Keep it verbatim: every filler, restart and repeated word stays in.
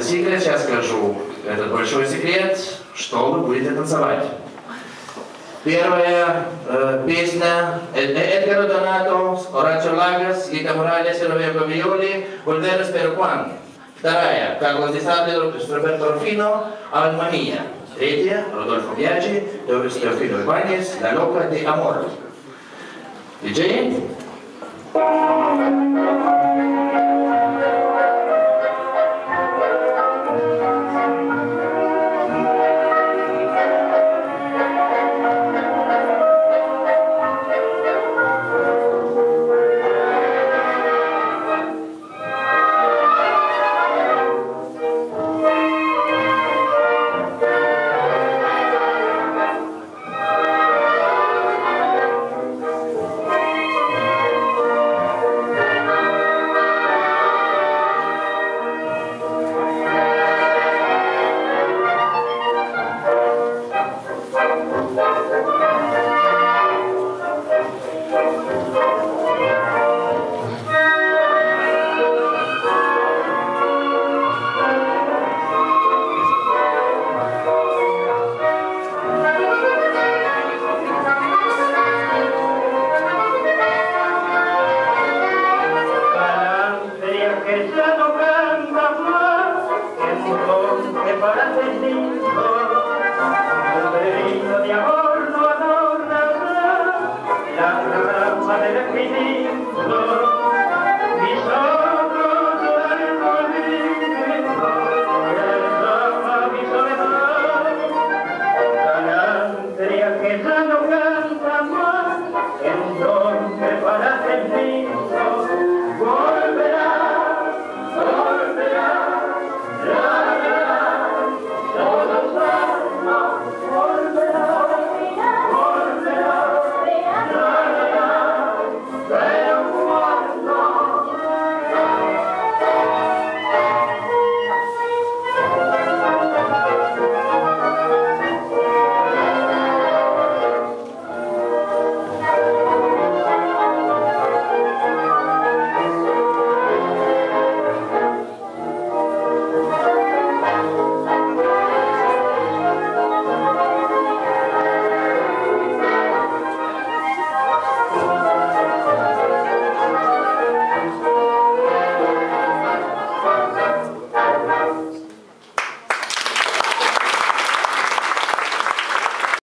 игры, сейчас скажу этот большой секрет, что вы будете танцевать. Первая э, песня Эдгаро Донато, Орачо Лагас, Гита Моралес и Роберто Виоли, Volveros pero cuando. Вторая Карлос Ди Сабле, Роберто Руфино, Альмания. Третья Родольфо Биагgi, Teofilo Ibáñez, La Loca de Amor. Диджей?